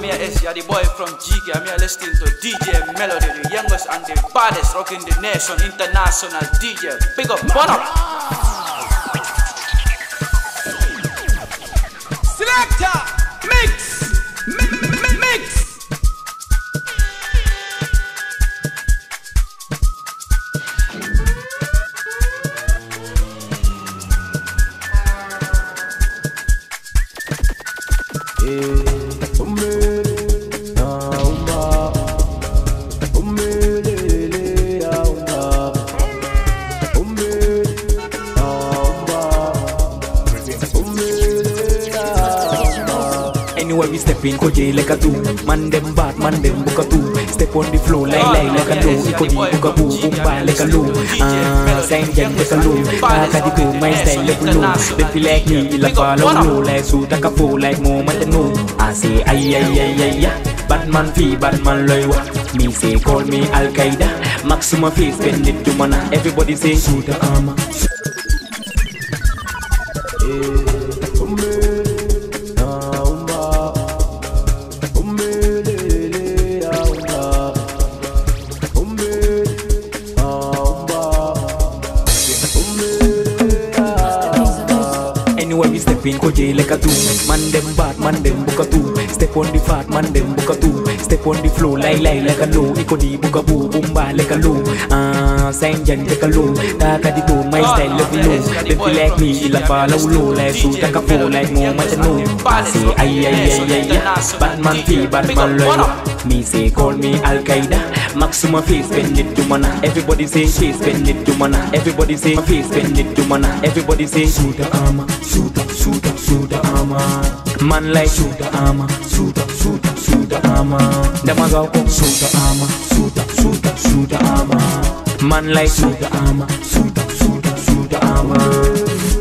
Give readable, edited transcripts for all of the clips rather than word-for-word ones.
here is the boy from GK. I'm here listening to DJ Melody, the youngest and the baddest rocking the nation, international DJ. Big up, what up? Selector, mix. Anywhere we step in, koje like a two. Man them bad, man them book a two. Step on the floor, like a low. Ikodi book a boo, boom ba like a low. Sang jam like a low. Baka di go, my style like low. They feel like me, like follow low. Like so, like a fool, like more man than no. I say ay ay ay ay ay. Batman fee, Batman loywa. Me say call me Al Qaeda. Maximum face, spend it to mana. Everybody say shoot the armor. Koje like a two. Man them bad, man them book a two. Step on the fat, man them book a two. Step on the floor, like a low. Ikodi book a boo, boom ba like a low. Sang jan like a low. Taka di go, my style like low. They feel like me, like follow low. Like so, like a fool, like more much no. I say ay ay ay ay ay. Batman fee, Batman loyal. Me say call me Al Qaeda. Maximum face, spend it to mana. Everybody say face, spend it to mana. Everybody say face, spend it to mana. Everybody say shoot the armor, shoot the armor. Man like shoot the armor, shoot the armor. Them a go come shoot the armor, shoot the armor. Man like shoot the armor, shoot the armor.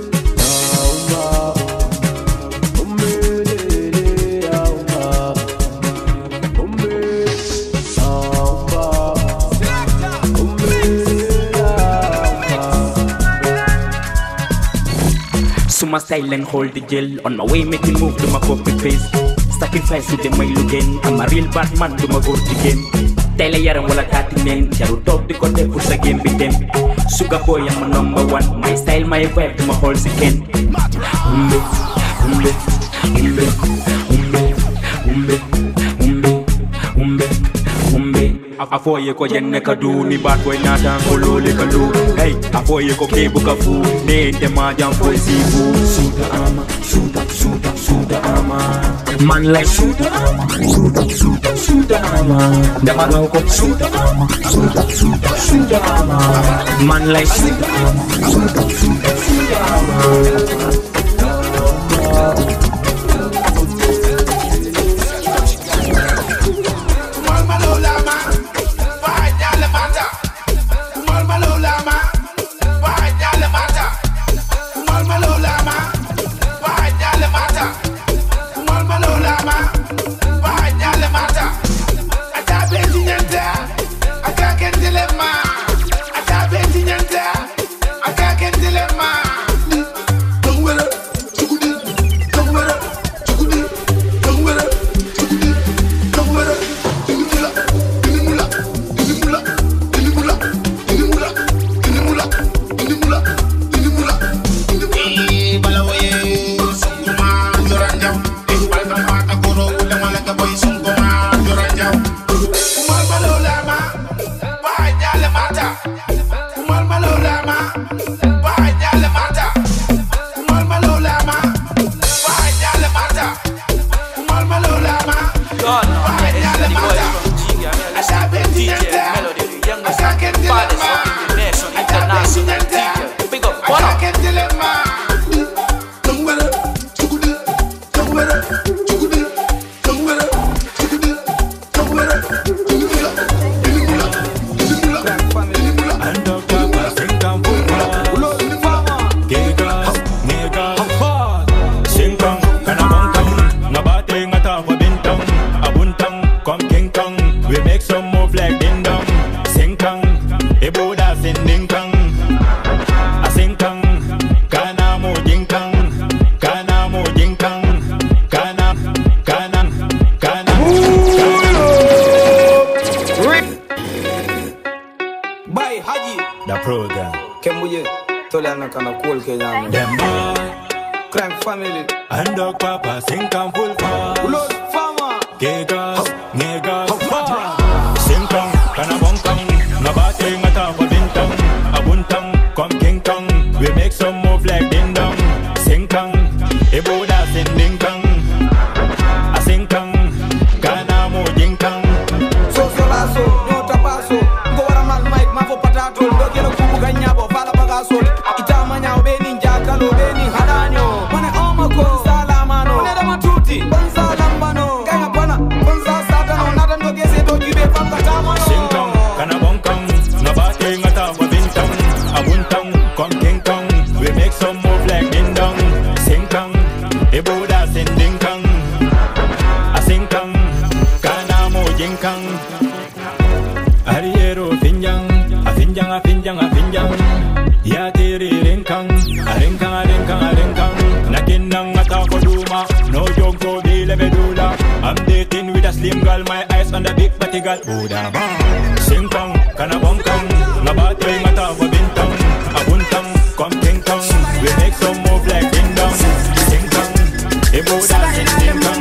My style and hold the gel. On my way making move to my corporate face. Sacrifice with them my again. I'm a real bad man to my go to game. Tell a yaran wala tatinen. Charu top the kote push a game with them. Sugar boy I'm a number one. My style my vibe to my whole second. Umbe, umbe, umbe, umbe, umbe, umbe, umbe, umbe. Afo ye ko jenne ka du ni bad boy na dan ko lo le ka lu. Hey, afo ye ko ke bu ka fu ne te ma jam fo si fu. Shoot the armor, shoot the armor. Man like shoot the armor, shoot the armor. Dem a go ko shoot the armor, shoot the armor. Man like shoot the armor, shoot the armor. Mbuye, Toliana kana cool Kenyan. Them boy, Crank family. and dog papa sing and full fast. Blood farmer. Gegas, negas, sing kang, kana bong kang, nabate ngata pa bintang, abuntang, kom king kang, we make some move like ding dong. Sing kang, iboda sing ding kang, a sing kang, kana mo ding kang. So lasso, no tapaso. Go aramal mic, mavo patato. Go kelo kubu ganyabo, fala bagaso. Itamanya obeni njakalo, obeni hadanyo. Mane omako, salamano. Neda matuti, bonza lambano. Kaya pana, bonza satano. Nada ndo gese to gibe panga tamano. Sing kang, kana bong kang, nabate ngata pa bintang, abuntang, kom king kang, we make some move like ding dong. Sing kang, iboda sing ding kang, a sing kang, kana mo ding kang. Ariero finjang, a finjang, a finjang, a finjang. Ya tiri rinkang, a rinkang, a rinkang, a rinkang. Nakinang ata ko duma, no joke to di lebedula. I'm dating with a slim girl, my eyes on the big fatty girl. Uda bang, sing kang, kana bong kang, nabate mata wa bintang, abuntang, kom king kang. We make some move like ding dong. Sing kang, iboda sing ding kang.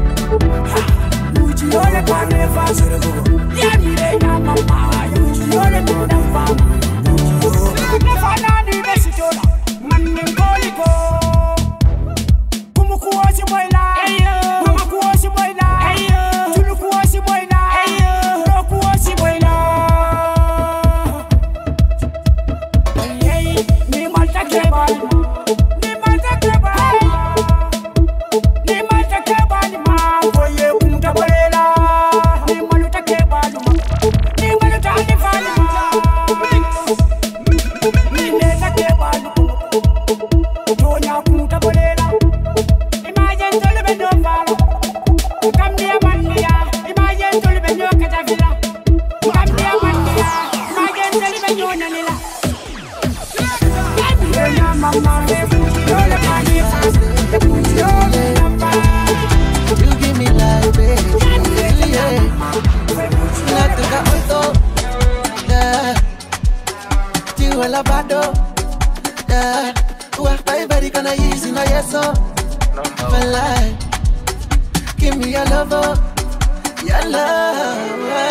Yeah, Give me your love, your love.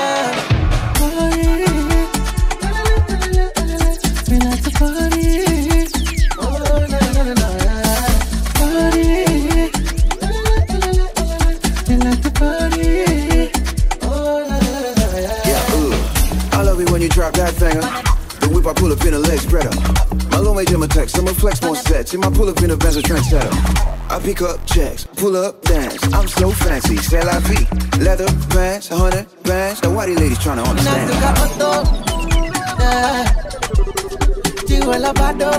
We like to party. Oh, no, no, no, no. Party. We like to party. Oh, no, no, no, no. Yeah, I love it when you drop that thing. The whip I pull up in a leg spreader. My little mate in my text, I'ma flex more sets. In my pull up in a Benz a trendsetter. I pick up checks, pull up dance. I'm so fancy, c'est la vie. Leather pants, 100 bands. Now why these ladies trying to understand? You a lavado,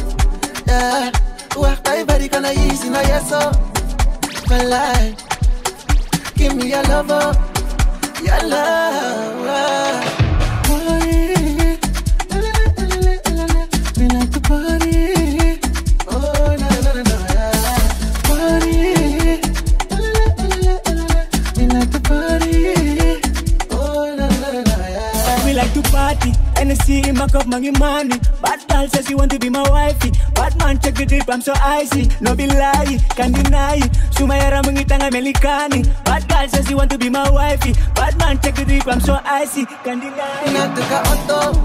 why everybody gonna easy no yes so. My life, give me your love, your love. We like to party. Oh no no no no. Party. We like to party. Oh no no no no. We like to party. NSC in my cup, money money. Bad girl says you want to be my wifey. Bad man check the drip, I'm so icy. No be lie, can't deny it. Sumayara mungitanga melikani. Bad girl says you want to be my wifey. Bad man check the drip, I'm so icy. Can't deny it. Natuka auto,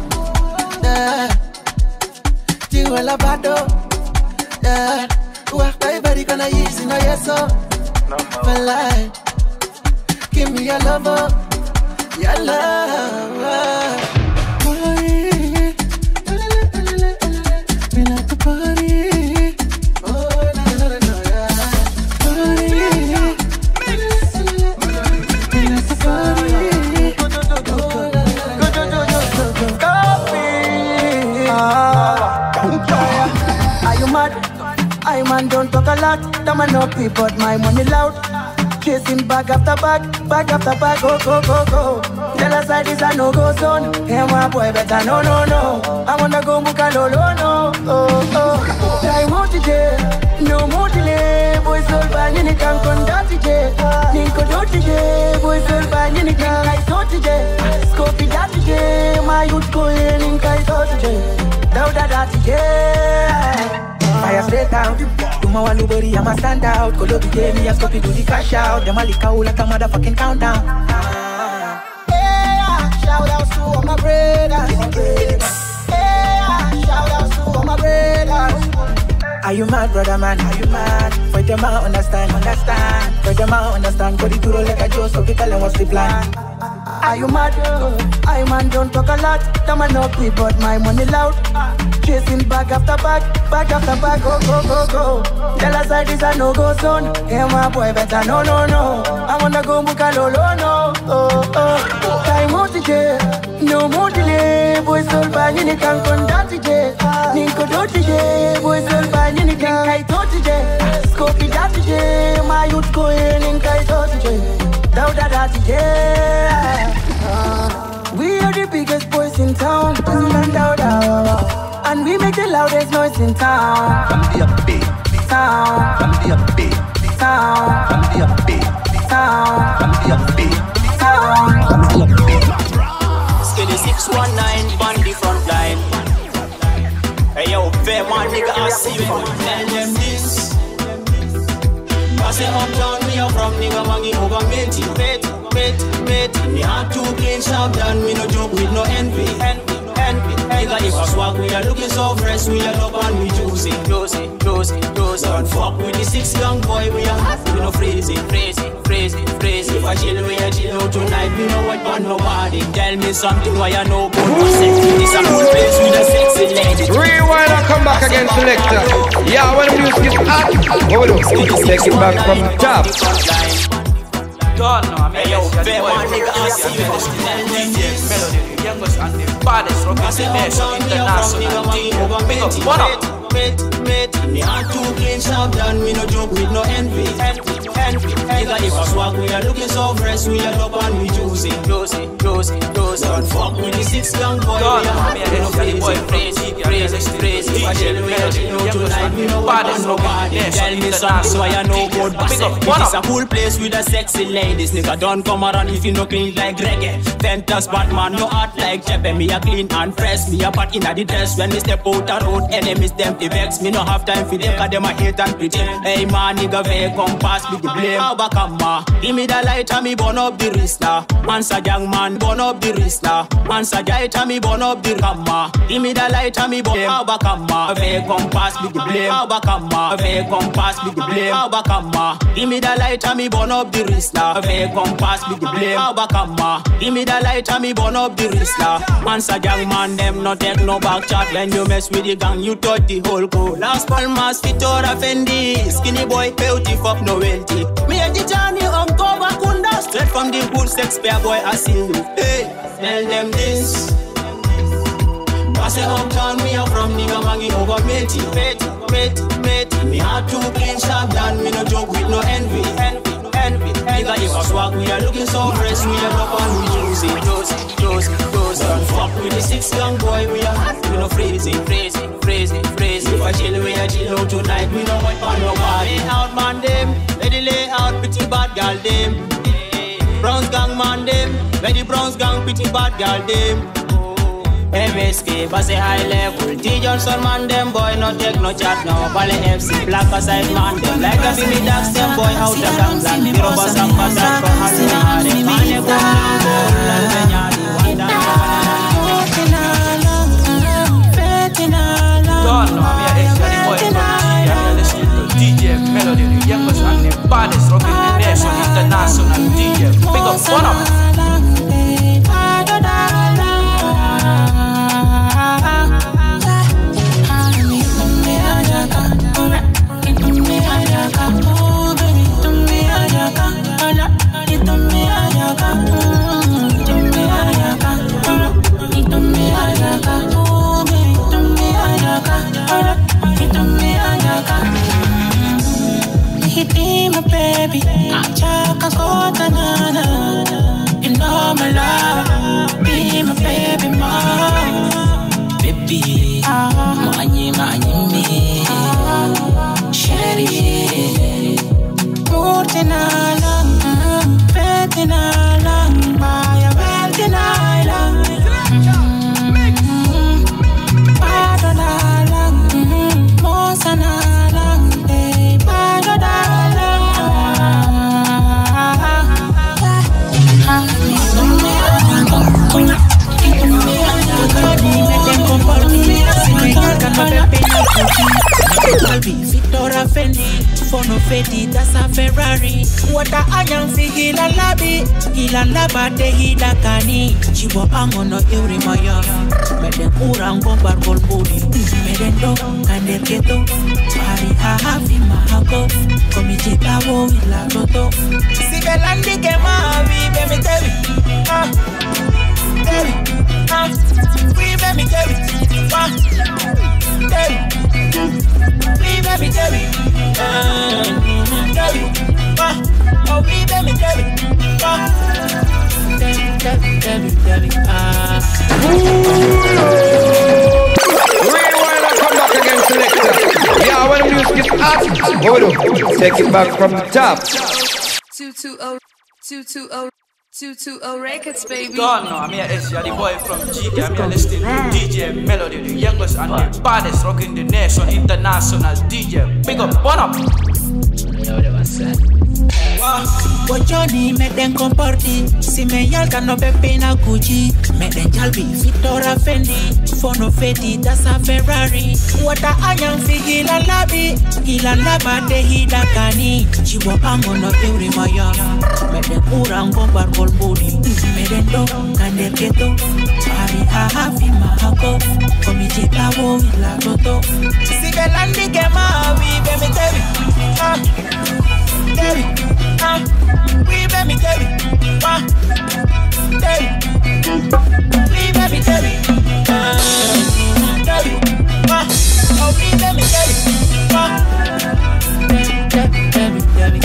you a lavado, everybody gonna easy no yes so. My life, give me your love, your love. We like to party. Oh no no no no. Party. We like to party. Are you mad? I man don't talk a lot. That man no pay, but my money loud. Chasing bag after bag after bag, go, go, go, go. Tell us side is a no-go zone. Hey, my boy, better no, no, no. I wanna go muka no, no, no. Oh, oh. I want to jail, no more delay. Boys all bang in it, can't conduct it. Ninko don't it, boys all bang in it, can't I thought it. Scopy that it, my youth go in, Ninka I thought it. Down that it, fire straight down. Duma waluberi, I'm a stand out. Kolobi gave me a scopy do the cash out. The Malika will like a motherfucking countdown. Yeah, shout out to all my brothers. Yeah, shout out to all my brothers. Are you mad, brother man? Are you mad? Fight them out, understand. Fight them out, understand. Go to roll like a Joe, so we tell them what's the plan. Are you mad? I man don't talk a lot. The man no pay, but my money loud. Chasing bag after bag after bag, go, go, go, go. Tell us side is a no-go zone. Hey, my boy, better no, no, no. I wanna go muka no, no, no. Oh, oh. Time out to jail, no more delay. Boys all bang in it, can't conduct it. Ninko don't it, boys all bang in it, can't I thought it. Scopy that it, my youth go in, Ninko I thought it. Down that it, we are the biggest boys in town. And we make the loudest noise in town. From the upbeat town. From the upbeat town. From the upbeat town. From the upbeat town. From the upbeat. Skinny 619 on the front line. Hey yo, fair one nigga, I see you. Tell them this. I say uptown, me are from nigga, mangy over mate. Me have to clean shop done, me no joke with no envy. envy. Nigga, if I swag, we are looking so fresh, we are up and we juicy. Don't fuck with the 6 young boy, we are hot, we no crazy. If I chill, we are chill out tonight, we know what but nobody. Tell me something why I know good for sex. This a cool place with a sexy lady. Rewind and come back again, selector. Yeah, when the music is hot, what we do? Take it back from the top. Don't know, I'm yo, fair one nigga, I see you DJ Melody, the youngest and the baddest rockin' the nation, international DJ. Big up, what up? Me heart too clean, sharp done, me no joke with no envy. Nigga, if I swag, we are looking so fresh, we are up and we juicy. Don't fuck with the 6 young boy, we are hot, we no crazy. If I chill, we are chill out tonight, we know what but nobody. Tell me something why I know good but it's a cool place with a sexy ladies. Nigga, don't come around if you no clean like reggae. Ventus Batman, no heart like Jeppe. Me a clean and fresh, me a part in the dress. When me step out the road, enemies them fi vex. Me no have time for them, cause them a hate and pretend. Hey man, nigga, ve come pass me the blame. How back ma? Give me the light and me burn up the wristler. Man's a young man, burn up the wristler. Man's a light and me burn up the ramma. Give me the light and me burn. How back ma? Ve come pass me the blame. How back ma? Ve come pass me the blame. How back ma? Give me the light and me burn up the wristler. Ve come pass me the blame. How back ma? Give me the light and me burn up the wristler. Man's a young man, them no take no back chat. When you mess with the gang, you touch the whole cool. Last Palmas, Vitora Fendi. Skinny boy, beauty fuck no wealthy. Me and the Johnny uncover Kunda. Straight from the pool, sex pair boy, I see you. Hey, tell them this. I say uptown, me a from nigga mangi over matey. Me heart too clean, sharp done, me no joke with no envy. Nigga, if I swag, we are looking so fresh, we are up and we juicy. Don't fuck with the 6 young boy, we are hot, we no crazy. If I chill, we are chill out tonight, we know what for nobody. Out man them, ready lay out, pretty bad girl them. Browns gang man them, ready Browns gang, pretty bad girl them. MSK, I say high level. T. Johnson man them boy, no take no chat now. Bale FC, black aside man them. Like a baby dogs them boy, out of Gangland. Hero boss and pattern from Harry. Man go Don't know, I'm here extra the boy from G. I'm listening to DJ Melody, the youngest and the baddest rockin' the nation, international DJ. Big up, what up? Be my baby, chaka kota nana. You know my love, be my baby mom. Baby, manye me, Sherry. Murtinala, Petinala, Maya Veltinala. Padonala, Mosanala, Padonala. Vitora Fendi, Fono Feti, that's a Ferrari. What a ayam fi hila labi, hila labate hila kani. Chibo ango no euri maya. Meden urang bombar bol body. Meden do kande keto. Pari hahafi mahako. Komichita wo ila toto. Sibelandi ke mavi bemi tevi. Tevi. We baby tevi. Tevi. We baby Debbie, Debbie, oh we baby Debbie, Debbie, Rewind and come back again, selector. Yeah, when the music is hot, what we do? Take it back from the top. 220 records, baby. Don't know, I'm here extra the boy from G. I'm here listening to DJ Melody, the youngest and the baddest rockin' the nation, international DJ. Big up, what up? You know what I said? Bochoni me den comporti, si me yalta no be pena Gucci. Me den jalbi Victoria Fendi, fono feti that's a Ferrari. Wata ayang fi hila laba de hila kani. Chiwa ango no euri maya, me den urang bombar kol body. Me den do kande keto, hari hafi mahako. Komiti tawo ila toto. Si belandi kema we be me tevi, tevi, we be me tevi, tevi, we be me tevi, tevi, oh we be me tevi, tevi,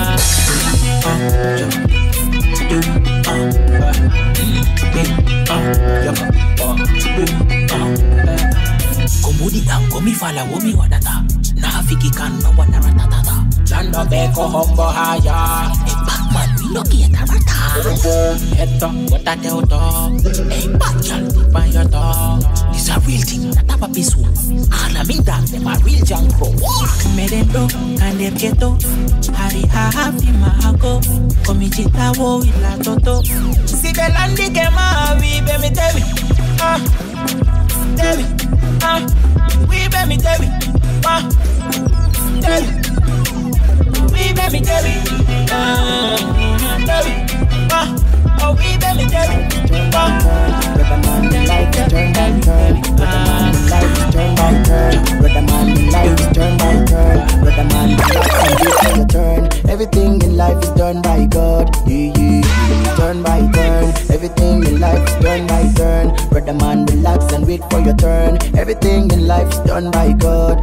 Komudi ang komifala womi wadata, nakafiki kan no wadaratata. Lando beko hombo haya, Batman we no get a rata. Eto watate oto, bachal tipa yoto. This a real thing, natapa pisu. Ala minda dem a real jankro. Merendo kande keto, hari hafi mahako. Komichita wo ila toto. Si belandi kema we be me tevi, tevi, we be me tevi, tevi. We be me Debbie, Debbie, oh we be me Debbie, Brother man, the life is turn by turn. Brother man, the life is turn by turn. Brother man, the life is turn by turn. Brother man, relax and wait for your turn. Everything in life is done by God. Turn by turn. Everything in life is done by turn. Brother man, relax and wait for your turn. Everything in life is done by God.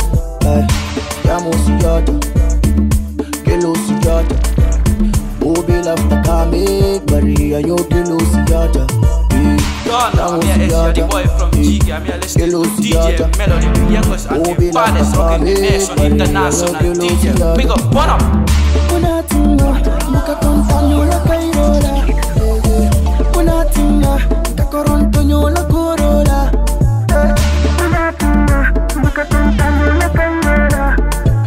Kelusiyata, Obi lafta kame, Maria yo kelusiyata. I'm here, the boy from Jiggy. I'm here listening to DJ Melody, the youngest and the baddest rocking the nation, international DJ. Big up, what up? Unatinga, mukakonta nyola kairola. Unatinga, kakoronto nyola korola. Unatinga, mukakonta nyola kairola.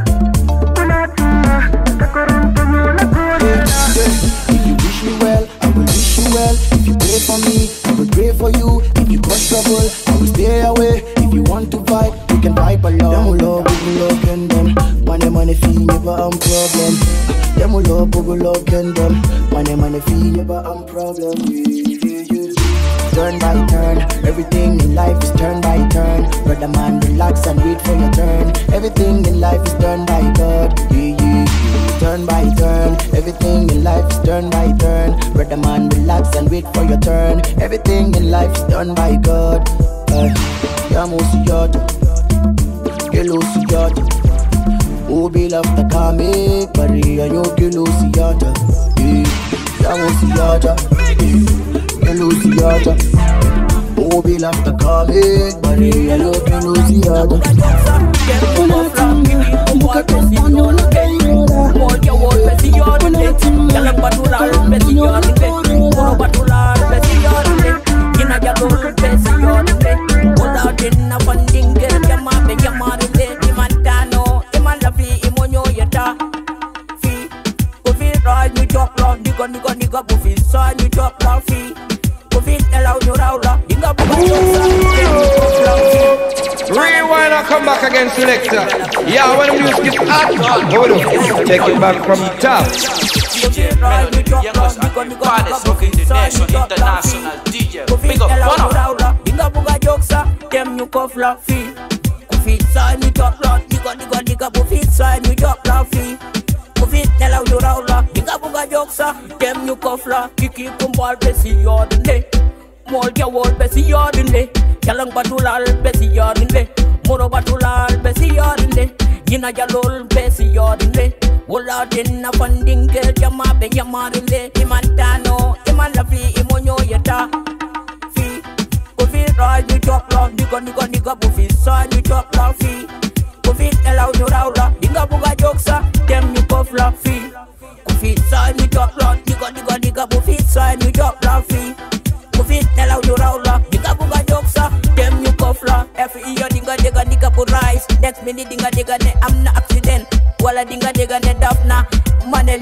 If you wish me well, I will wish you well. If you pray for me, I will pray for you. If you cause trouble, I will stay away. If you want to fight, we can fight along. Them love and them. Money fee never problem. Them love and them. Money fee never problem. Turn by turn, everything in life is turn by turn. Brother man, relax and wait for your turn. Everything in life is done by God. Turn by turn, everything in life is done by turn. Brother man, relax and wait for your turn. Everything in life is done by God. Yamusiyata, Kelusiyata, Obi lafta kame, Maria yo kelusiyata. Yamusiyata, Kelusiyata, Obi lafta kame, Maria yo kelusiyata. Rewind and come back again, selector. Yeah, when the music is hot, hold on. Take it back from the top. DJ Melody, the youngest and the baddest rocking the nation, international DJ. Big up, what up? Dinga buga jokesa, dem you cuff la fee. Kufi sign you top lot, diga bufi sign you top la fee. Kufi tell you raula, dinga buga jokesa, dem you cuff la. Kiki kumbal besi yodne, mol ya wol besi yodne. Jalang batulal besi yodne, moro batulal besi yodne. Yina jalol besi yodne. Wala din na funding girl jama be yamarinde. Imantano, imalafi imonyo yeta. Fi, kufi ride you top love, diga bufi sign you top love fi. Kufi allow you raula, dinga buga jokesa, dem you cuff la fi. Kufi sign you top love, diga bufi sign you top love fi. Kufi allow you raula, dinga buga jokesa, dem you cuff la. Every year dinga put rise. Next minute dinga ne, I'm not accident. Wala dinga ne dafna. Maneli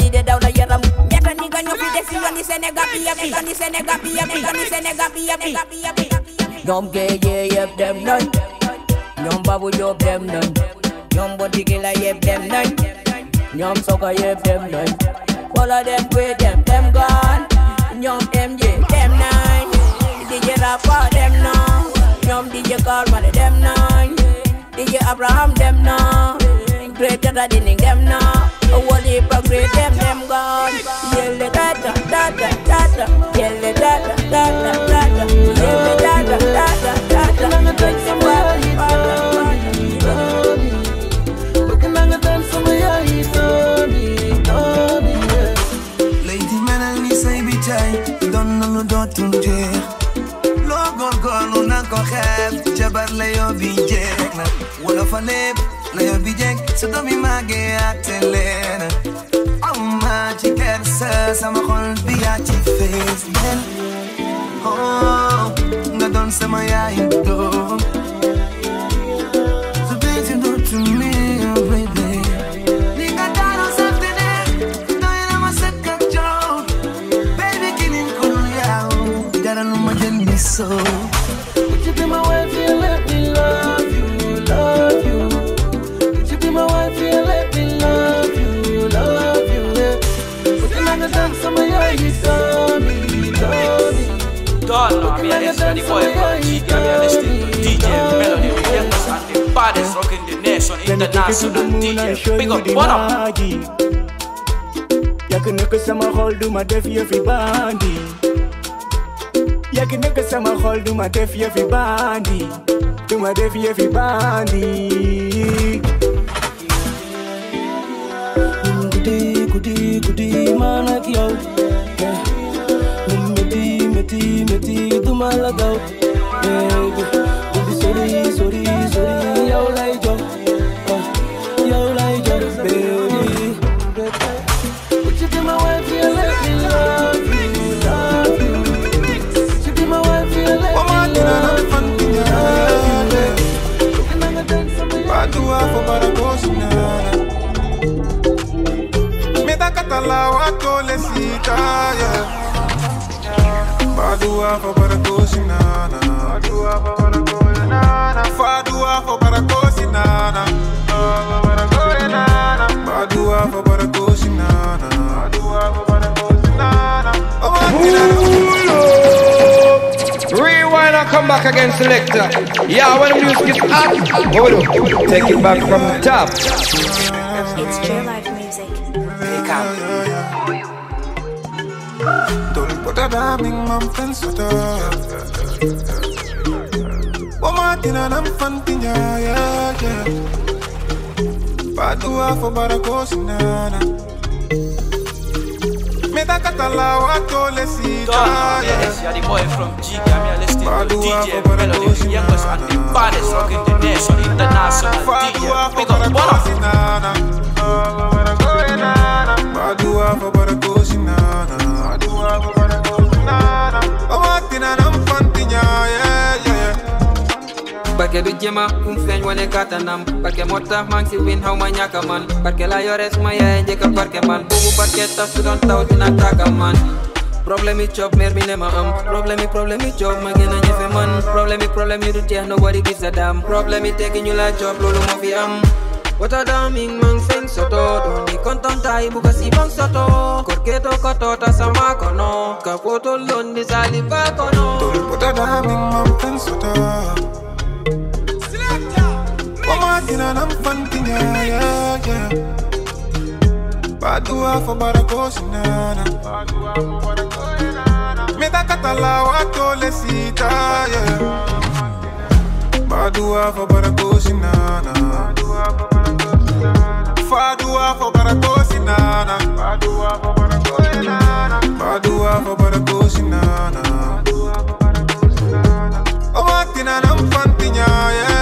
di de daw la yaram ñata ni nga ñoo fi des si yoon di Sénégal bi yëpp yoon di Sénégal bi yëpp yoon di Sénégal bi yëpp ñoom géej yëpp dem nañ ñoom Babou Diop dem nañ ñoom Botiki la yëpp dem nañ ñoom Soka yëpp dem nañ wala dem kwe dem gone ñoom MJ dem nañ DJ Rafa dem nañ ñoom DJ Karma dem nañ DJ Abraham dem nañ Great Tata Dining dem nañ Wally Pa Great dem gone yelle tata tata tata yelle tata tata tata yelle tata tata tata Lady menal ni say bi tay don na lu dootul jeex loo góorgóorlu na ko xeeb jabar la yoo bi jeex na wala fa lépp la yoo bi jeex sa doom yi màggee àtte leen ma ci kersa sama xol bi yaa ci fees del oh nga doon sama yaay doom so things you do to me oh baby li nga daanoo safte ne doy na ma sëkk ak jow baby kinin ko yaw dara lu ma jël ni so would you be my wife and let me love you would you be my wife and let me love you Don't know, I'm here the boy from G. I'm listening to DJ Melody, the youngest and the baddest rocking the nation, international DJ. Big up, what up? Yakinaka sama hold do my defi everybody. Yakinaka sama hold do my defi everybody. Do my defi everybody. Goody man like yo. Meti do my lagaw. Sorry, yo like yo. Yo like yo, baby. Would you be my wife and let me love you? Would you be my wife and let me love you? Padua for Baragosina. Meta catalawa colesita, yeah. Padua for Baragosina. Padua for Baragosina. Padua for Baragosina. Padua for Baragosina. Rewind and come back again, selector. Yeah, when the music is hot, hold up. Take it back from the top. It's True Life Music. Don't put a damning mom fence at all. Woman, I'm fanting, yeah. Padua for Baragosina. Meta catalawa colesita. Yes, you're the boy from G. I'm listening to DJ Melody, the youngest and the baddest rocking the nation, international DJ. Big up, what up? Padua for Baragosina. Porque du jema feñ wane katanam parce motax mang ci win haw ma ñaka man parce la yore suma yaay njëkk parce man bubu parce tax su doon taw dina taka man problème yi chop mer mi ne ma am problème yi chop ma gëna ñëfé man problème yi du teex nobody gives a damn problème yi tekki ñu la chop lolu mo fi am wata daming mang feñ soto doni konton tay bu ko si bang soto korketo kotota sama kono ka foto londi saliva kono wata daming mang feñ soto Woman, I'm fanting, yeah. Padua for Baragosina. Meta catalawa colesita, yeah. Padua for Baragosina. Padua for Baragosina. Padua for Baragosina. Oh, I'm fanting, yeah.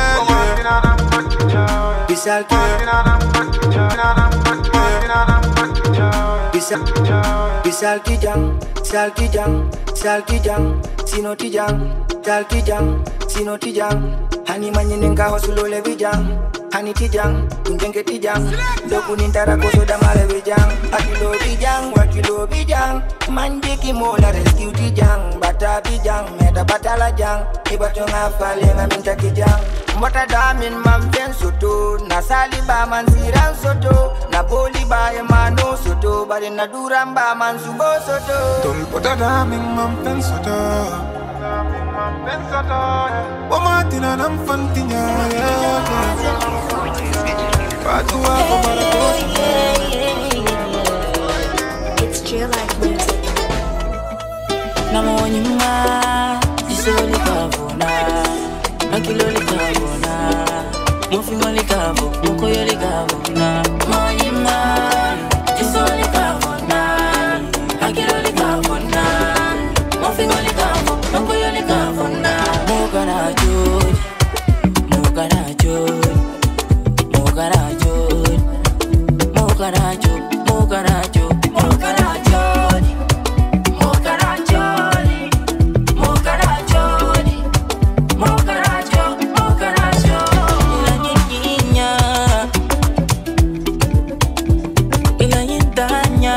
Salkijang, sinotijang, talkijang, sinotijang. Hani manyenenga hosulole bijang. Hani tijang, kunjenge tijang. Doku nintara koso da male bijang. Akilo bijang, wakilo bijang. Mandiki mola rescue tijang. Bata bijang, meta batala jang. Ibato ngafale ngaminta kijang. Mbata damin mampen soto. Nasali ba man siran soto. Napoli ba emano soto. Bari naduram ba man subo soto. Mbata damin mampen soto. Womatina nam fantinya. It's Jill Life Music. Namo nyuma, isoli kavona, akiloli kavona, mufingoli kavo, mukoyoli kavona. Namo nyuma, isoli kavona, akiloli kavona, mufingoli kavo, mukoyoli kavona. Mugana jod, mugana jod. Mogarajo, Mogarajo, Mogarajo, Mogarajo, Mogarajo, Mogarajo, Mogarajo, Mogarajo. La niña, la niña,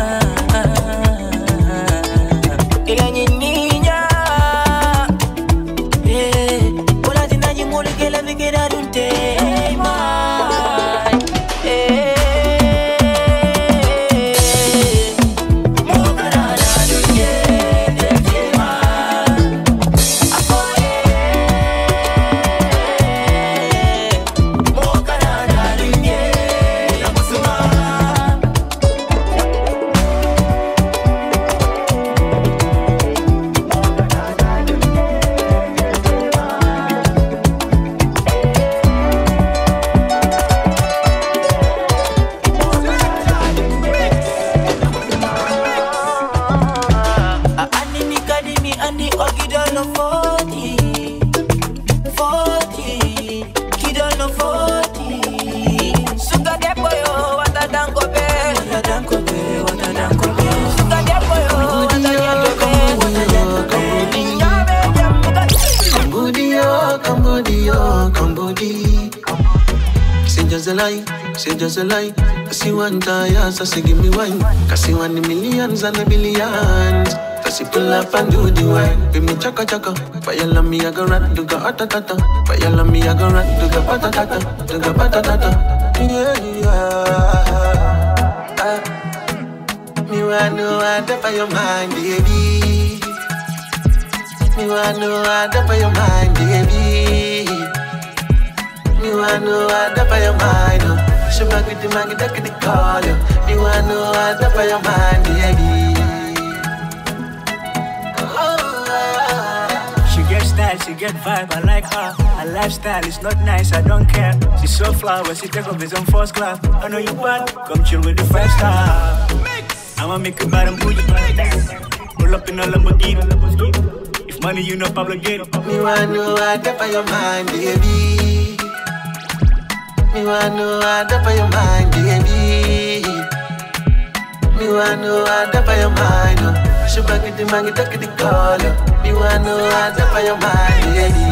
la niña. Hola, tina ni mole que la me queda un tema. Say just a lie. I see one tire, so say give me wine. Cause see one in millions and a billions. Cause you pull up and do the wine. Give me chaka chaka. Fire love me, I go rat, do ga atatata. Fire love me, I go rat, do ga patatata. Do ga patatata. Yeah, yeah. Me wanna know what up on your mind, baby. Me wanna know what up on your mind, baby. Me wanna know what up on your mind, oh. Shabba get the man, get the call, oh. Me wanna know what up on your mind, baby. She get style, she get vibe, I like her. Her lifestyle is not nice, I don't care. She's so flower, she take off his own first class. I know you bad, come chill with the 5-star. I'ma make a bottom booty. Pull up in a Lamborghini. If money, you know Pablo get it. Me wanna know what up on your mind, baby. Me wanna know what up on your mind, baby. Me wanna know what up on your mind, oh. Shabba get the man, get the call, oh. Me wanna know what up on your mind, baby.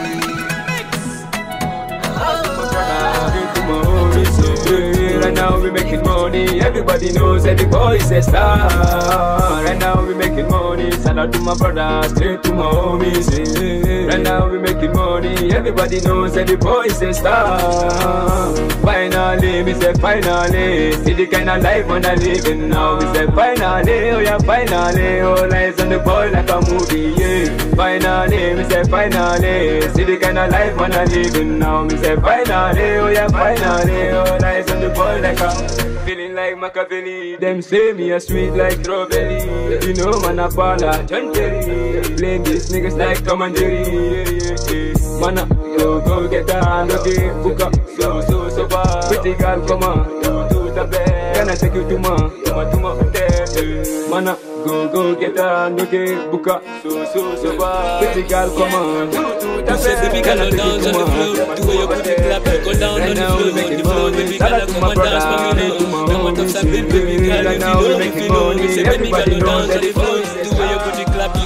Right now we making money, everybody knows that the boy is a star. Right now we making money, shout out to my brother, straight to my homies. Right now we making money, everybody knows that the boy is a star. Finally, we say finally, see the kind of life when I living now. We say finally, oh yeah finally, all eyes on the boy like a movie, yeah. Finally, we say finally, see the kind of life when I living now. We say finally, oh yeah finally, all eyes on the boy like a feeling like Machiavelli. Them say me a sweet like strawberry. You know man a baller, John Terry. Blame these niggas like Tom and Jerry. Man yo go get down, okay, book up, so bad. Pretty girl come on, do the best. Can I take you to my hotel? Man go get down, okay, book up, so bad. Pretty girl come on, do the best. Baby girl on dance on the floor, the way you put it clap, go down on the floor, baby girl come and dance for me now. Now what's up, baby girl, if you know, say baby girl on dance on the floor, the way you put it clap, you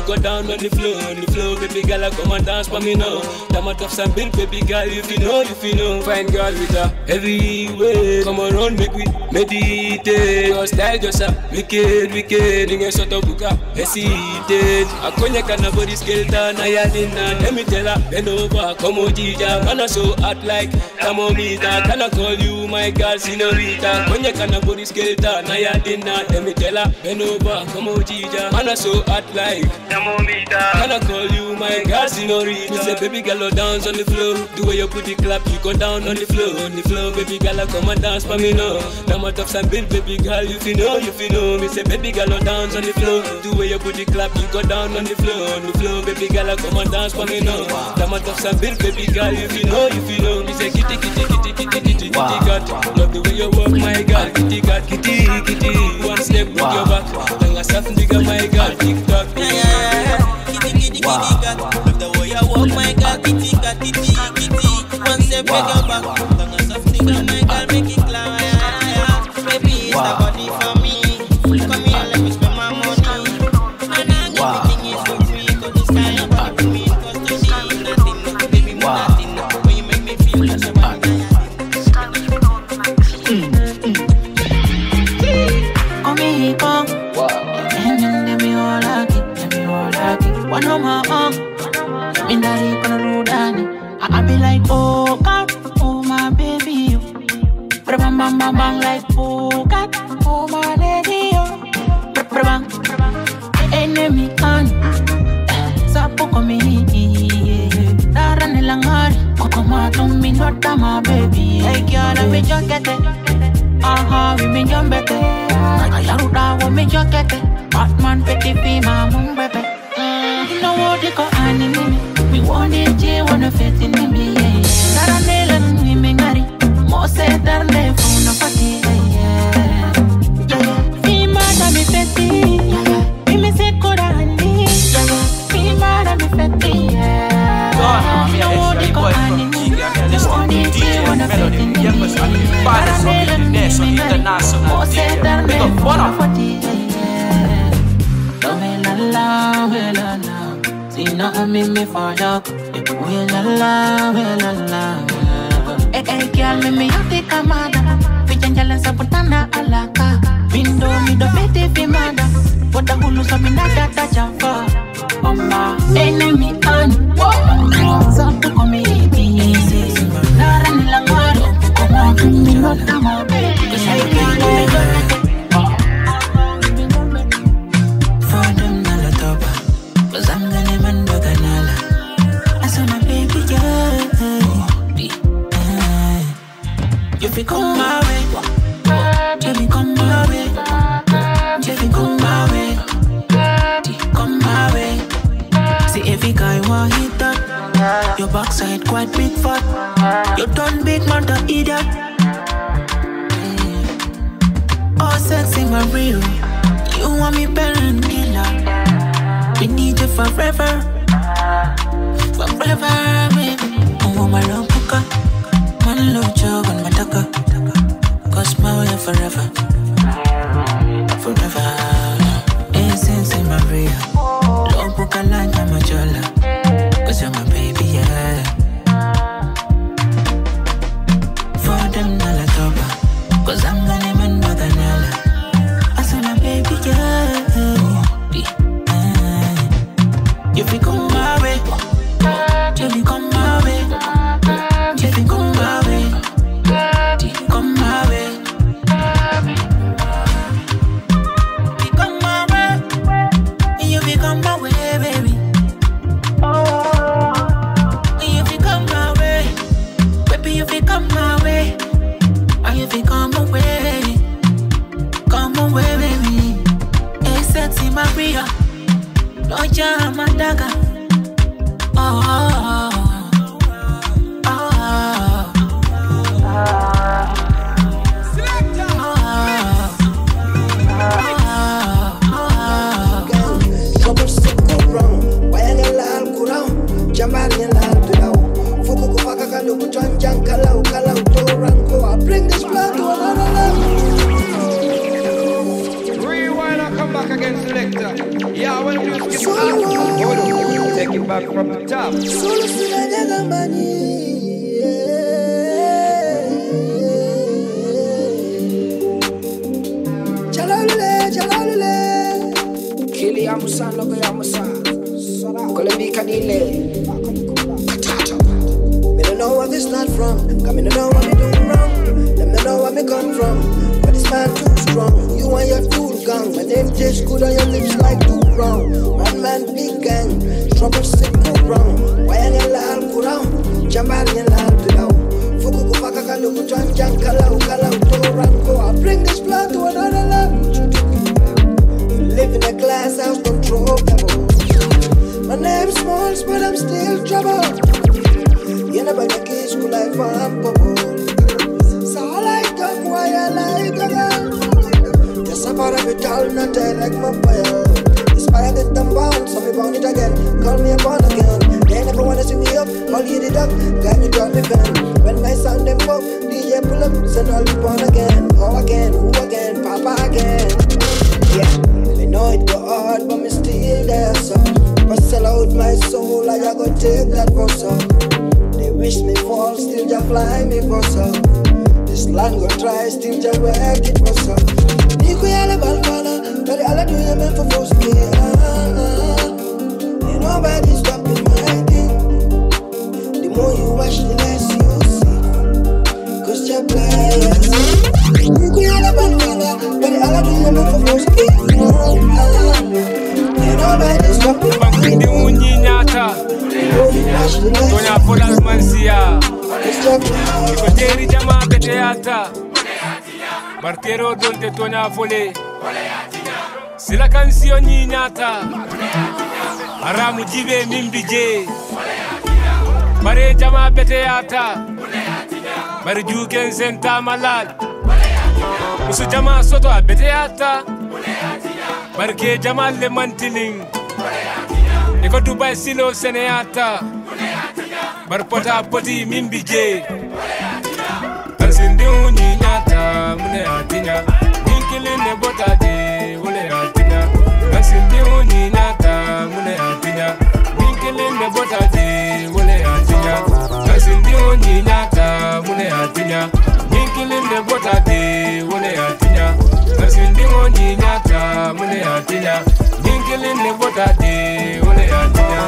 go down on the floor, baby girl, I come and dance for me now. Damn tough some bill, baby girl, if you know, fine girl with a heavy weight. Come around, make we meditate. Your style just a wicked, nigga sort of buka, hesitate. I konya kana body skeleton, I had in let me tell her, bend over, come on, Gija, man, I so hot like thermometer. Can I call you my girl, senorita? Konya kana body skeleton, I had in let me tell her, bend over, come on, Gija, man, I so hot like thermometer. Can I call you my girl, senorita? Me say, baby girl, dance on the floor. The way you put the clap, you go down on the floor, baby girl, come and dance for me now. Now my tough and build, baby girl, you know. Me say, baby girl, dance on the floor. The way you put the clap, you go down on the floor, baby girl, come and dance for me now. Now my tough and build, baby girl, you know. Me say, kitty cat, love the way you walk, my girl, kitty cat, kitty. One step with your back, then I stop nigga, my girl, tick tock. Kitty cat, love the way you walk, my girl, kitty cat, kitty. One step with your back, then I stop nigga, my girl, make it clap. Baby, it's the body for me. Come here, let me spend my money. And everything is for free, cause this kind of body for me, cause to see nothing, baby, nothing. When you make me feel like somebody. One of my in the I be like, oh God, oh my baby, bang like, oh God, oh my lady, bang, enemy on, sapo komi, darane langar, kokoma to me not my baby, hey girl, I me just get it, aha, we me just get it, I yaruda, we me just get it, Batman, petty fee, my mum, baby. You know what they call anime. We want it, you wanna fit in me. Caramel and we make money. Most said that they phone a party. Feel mad at me, petty. We me say, good on me. Feel mad at me, petty. You know what they call anime. We want it, you wanna fit in me. Caramel and we make money. Most said that they phone a party. See nothing make me fall up. Well la. Hey girl, me you take a mother. Vijangala sa putana alaka. Window me do bete fi mother. What a hulu sa minata ta jamfa. Mama, enemy on. So to come easy. Nara nilangaro. Come on, me not come baby. 'Cause I can't let go. For them nala toba. 'Cause I'm gonna man baganala. I saw my baby girl. You become my way. You become my way. You become my way. Come my way. See every guy want hit that. Your backside quite big fat. You done big man to idiot. Oh sexy Mario. You want me parent killer. We need you forever. Forever baby. Oh my love puka. Man love job and mataka. Cause my way forever. Forever. Essence in Maria. Love puka like I'm a jola. Cause you're my baby, yeah. For them nala toba. Cause I'm the name and baganala. I saw my baby, yeah. You become my way. You become my way. You become my way. Come my way. Become my way. You become my way, baby. You become my way. Baby, you become my way. You become my way. Come away, baby. Hey, sexy Maria. No jam, Madaga. Rewind and come back back again, selector. Yeah, when the music gets hot, hold on. Take it back from the top. Solo sulla della mani. Jalalule. Kili Amusan, logo Amusan. Kole Kadile. Me don't know where this not from. Cause me don't know what me doing wrong. Them don't know where me come from. But this man too strong. You and your tool gang. My name tastes good on your lips like too wrong. One man big gang. Trouble sick go wrong. Why are you lal kurang? Jambar you lal below. Fuku kupaka kaluku janjang kalau toran go. I bring this blood to another level. Live in a glass house, control level. My name's Smalls, but I'm still trouble. You never get kids who like fun bubble. So I like them, why I like them. Just about every tall, not like my fire. Inspired it them bound, so me bound it again. Call me a born again. They never wanna see me up, all you did up. Got me drop me pen. When my sound them up, DJ pull up, send all me born again. Go again, who again, Papa again. Yeah, I know it go hard, but me still there, so I sell out my soul, I go take that for some. They wish me fall, still just fly me for some. This land go try, still just work it for some. Niku yale balbala, but all I do is meant for most me. Ain't nobody stopping my thing. The more you watch, the less you see. Cause you're blind. Niku yale balbala, but all I do is meant for most me. Tonya Polas Mansia Ikoteri Jama Beteata Martero Donte Tonya Fole Sila Cancio Ninyata Aramu Jive Mimbije Mare Jama Beteata Mare Juken Senta Malal Musu Jama Soto Beteata Marke Jamal Le Mantiling Eko Dubai Silo Seneata Barpota Poti Mimbije Asindi Uni Nyata Mune Atinya Ninkilinde Bota De Ule Atinya Asindi Uni Nyata Mune Atinya Ninkilinde Bota De Ule Atinya Asindi Uni Nyata Mune Atinya Ninkilinde Bota De Ule Atinya Asindi Uni Nyata Mune Atinya Ninkilinde Bota De Ule Atinya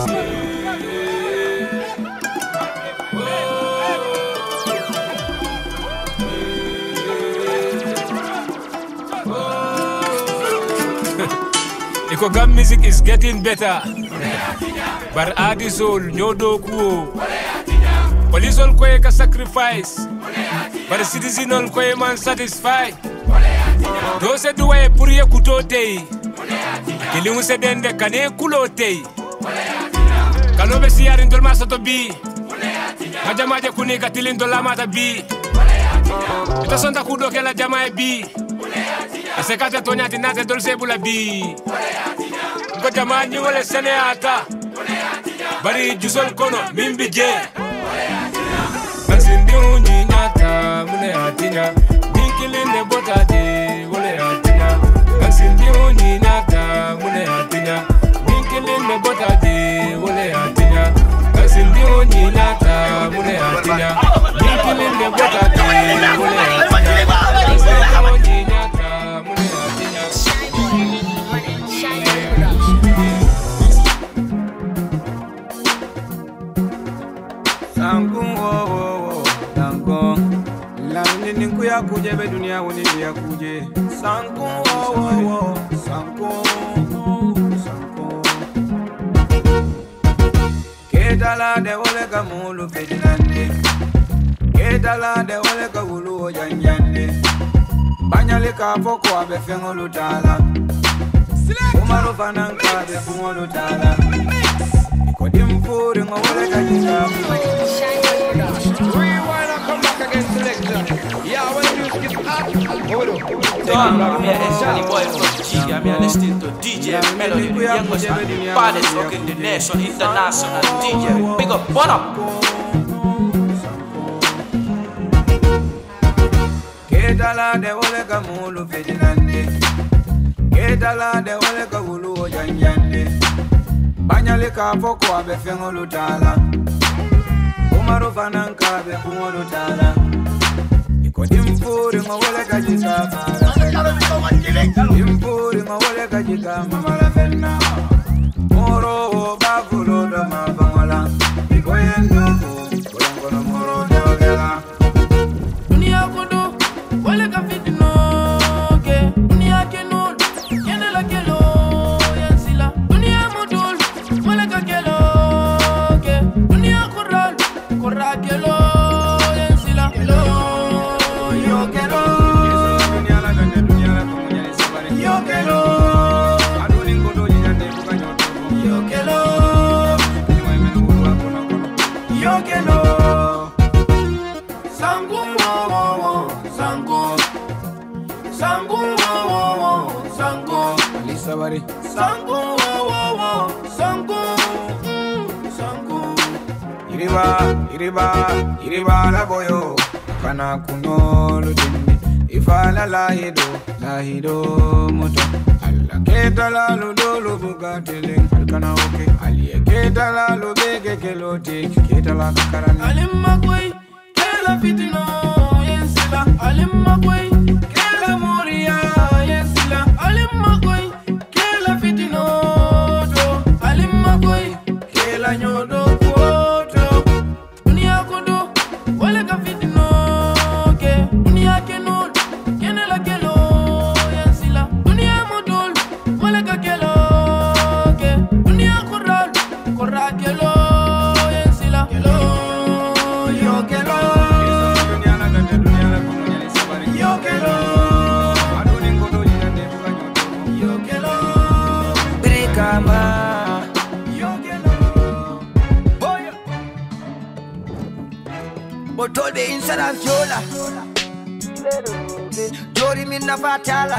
Ikogam music is getting better. But Adi Soul, Nyodo Kuo. Police all kwe ka sacrifice. But the citizen all kwe man satisfied. Those do I puriye kutote. Kilingu se dende kane kulote. Kalobe siyarin dolma soto bi. Majamaje kunika tilindo lamata bi. Ito sonda kudoke la jamae bi. Asekate Tonya tinate dolce bula bi. Ko jamani wale seneata. Bari jusol kono mimbije. Asindi unyi nyata mune atinya. Ninkilinde bota de wale atinya. Asindi unyi nyata mune atinya. Ninkilinde bota de wale atinya. Asindi unyi nyata mune atinya. Ninkilinde bota de wale atinya. Ninku ya kuje be dunia woni ya kuje sanko sanko kedala de wole ka mulu fedinande kedala de wole ka wulu janjande banyale ka foko abe fengolu tala umaro fananka be fengolu tala ko dimfuri ngole ka jinga again, selector. Yeah, when the music is hot, hold on. I'm here, Johnny Boy from G. I'm here listening to DJ Melody, the youngest and the baddest rock in the nation, international DJ. Big up, what up? Kedala de ole ka mulu fedinande. Ketala de ole ka gulu o janjande. Banyale ka foko abe fengo lutala. Umaru fananka abe fungo lutala. Iko dimpuri ngawole ka jika. Dimpuri ngawole ka jika mamala fenna. Moro babulo da mabangala. Iko yendo kono moro de ogela. Dunia kodo wale ka fitino ke. Dunia kenol yene la kelo yansila. Dunia modul wale ka kelo ke. Dunia koral korra kelo yansila. Kelo yo kelo. Dunia la kande dunia la kumunya ni sabari. Yo kelo. Aduni kodo yande bukanyo. Yo kelo. Yo kelo. Sangu sangu sangu sangu Lisa bari sangu sangu sangu iriba la boyo kana kuno lutindi ifala lahido moto alla ketala ludolo bugatele alkana oke aliye ketala lubege kelote ketala karani alimma koi kela fitino yensila alimma koi kela moria yensila alimma koi kela fitino do alimma koi kela nyodo koto dunia kodo wale ka fitino ke dunia kenol kenela kelo yensila dunia modol wale ka kelo ke dunia koral korra kelo yensila kelo yo kelo. Botol be insara viola Jori minna fatala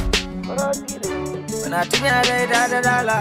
Manatinya da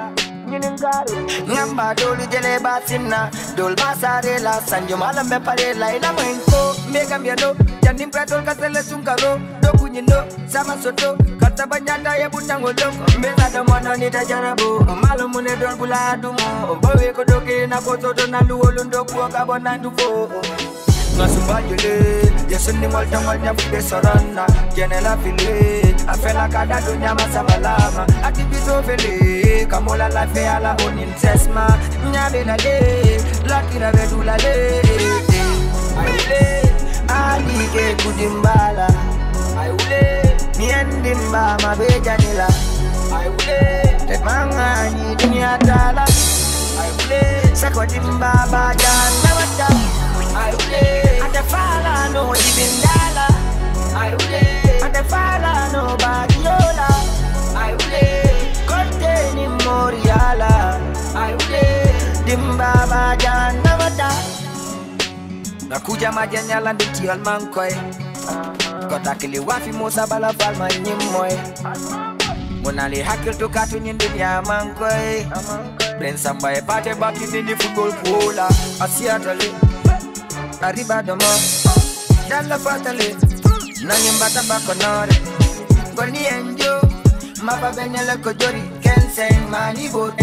Ngamba doli jele basinna Dol basarela Sanjo malam be parela Ila mwenko Mega miano Jandim pratol kasele sungkaro Doku nyindo Sama soto Kata banyata ya butang oloko Mbeza da mwana nita jarabu Malo mune dol bula dumo Bawe kodoke na koto na luo lundo Kuwa kabona ndufo Ngasumba jele Yesundi molta molta fude sorona Jenela fili Afela kada dunya masabalama Atibizo fili Kamola la fe ala onin sesma Nyabe na le Lakira vedula le Ayule Anike kudimbala Ayule Niendimba mabejanila Ayule Tetmangani dunia tala Ayule Sakwadimba bajana wata Ayule Atafala no ibindala Ayule Atafala no bagiola Ayule Kote ni moriala Ayule Dimba bajana wata Nakuja majanya landiki almankoy Kota kili wafi mosa bala falma nyimoy Monali hakil to katu nyindunya mankoy Pren sambaye pate baki nini football pola Asiatale Arriba domo Dalla fatale Nanyembata bakonore Goni enjo Mapa benyele kojori Kenseng mani boto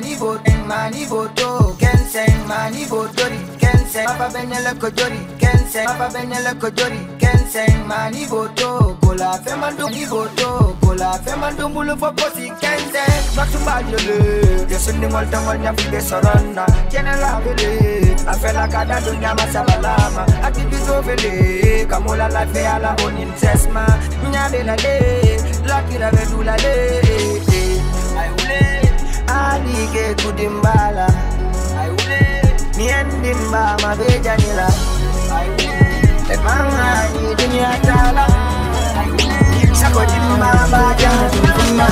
Kenseng mani botori Kenseng Mapa benyele kojori Kenseng mani boto Kola femandu ni boto Kola femandu mulu foposi Kenseng Maksumba jele Yesundi molta molnya fide sorona Kene la vele Afela kada dunya masabalama Atibizo vele Kamola la fe ala onin sesma Nyabe la le Lakira vedula le Ayule Anike kudimbala Ayule Niendimba mabejanila Ayule Tetmangani dunia tala Ayule Sakodimba bajanila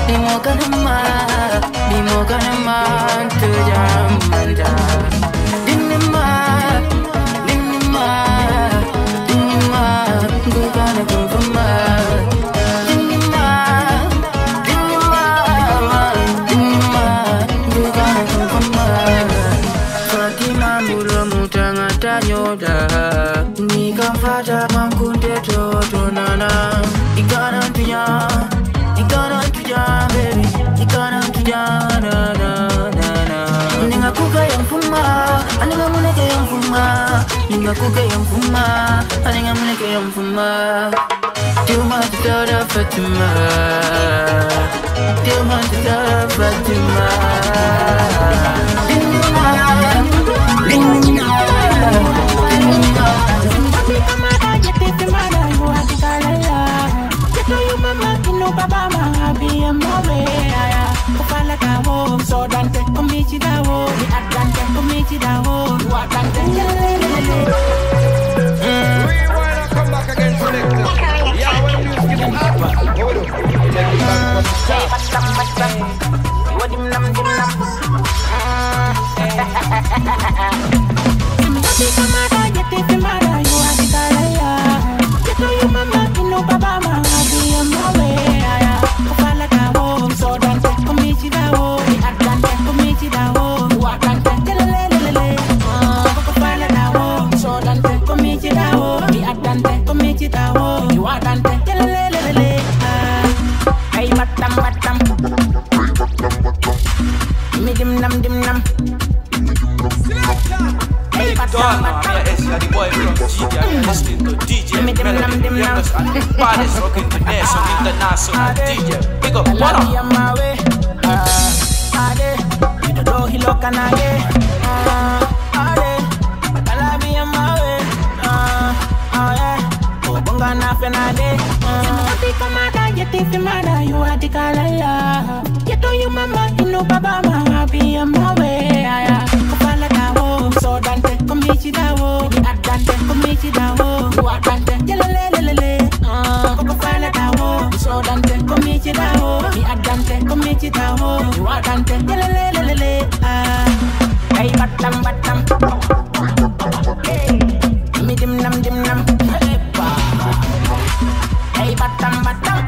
Di fuma, ningakuke yang fuma, paling amleke yang fuma. Tiuma tiada Fatima, tiuma tiada Fatima. So dante, comici da wo, mi atlante, comici da wo, tu atlante. Rewind and come back again, selector. Yeah, when you give it up, hold up. Take it back from the boy from GG, I'm listening to DJ Melody, the youngest and the baddest rocking the nation, international DJ. Big up, what up? You are the kalaya. You do you mama, you know baba mama be a mawe. Kupala dawo, so dante, komichi dawo, di adante, komichi dawo, you adante, lelelelele. Kupala dawo, so dante, komichi dawo, di adante, komichi dawo, you adante, lelelelele. Hey batam batam, hey, me dim nam dim nam, hey batam batam.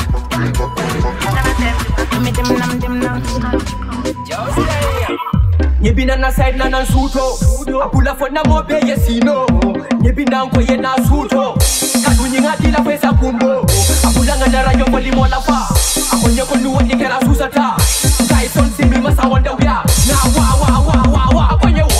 Nyibina na side na nsuto Apula fo na mobe yesino Nyibina nko ye na suto Kadunyi ngati la pesa kumbo Apula ngana rayo kwa limo la fa Akonye konu wadi kera susata Kaison simi masa wanda wia Na wa Akonye wo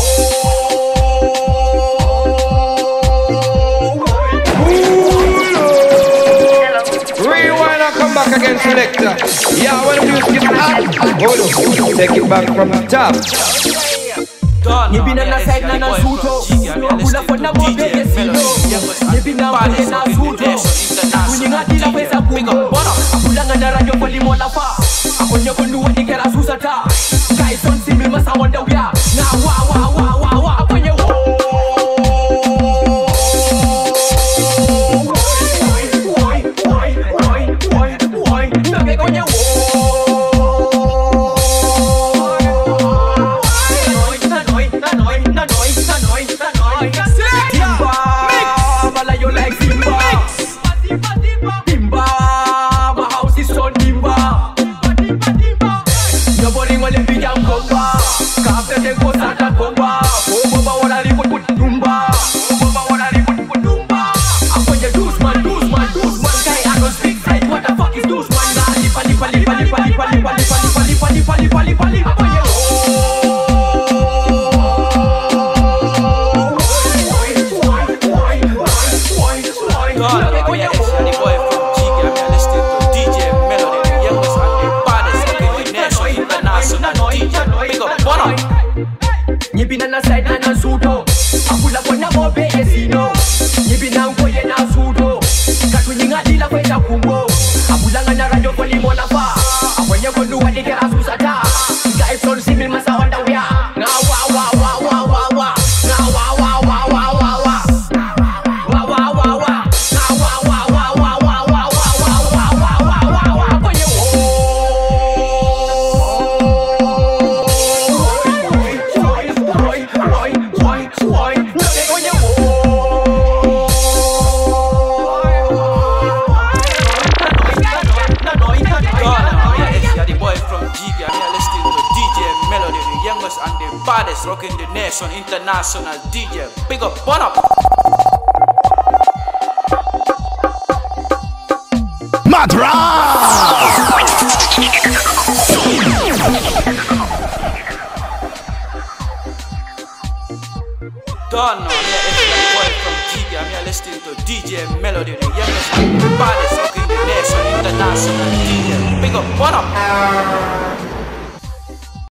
Rewind and come back again, selector. Yeah, when the music is hot, hold up. Take it back from the top. Nyibina na side na nsuto Apula fo na mobe yesino Nyibina nko ye na suto Kadunyi ngati la pesa kumbo Apula ngana rayo kwa limo la fa Akonye konu wadi kera susata Kaison simi masa wanda wia Na wa Akonye wo Nyibina na side na nsuto Apula fo na mobe yesino Nyibina nko ye na suto Kadunyi ngati la pesa kumbo Apula ngana rayo kwa limo la fa Akonye konu wadi kera susata Kaison simi masa wanda wia Na wa baddest rocking the nation, international DJ. Big up, what up? don't know, I'm here excellent boy from Giga. I'm here listening to DJ Melody, the youngest and the baddest rocking the nation, international DJ. Big up, what up?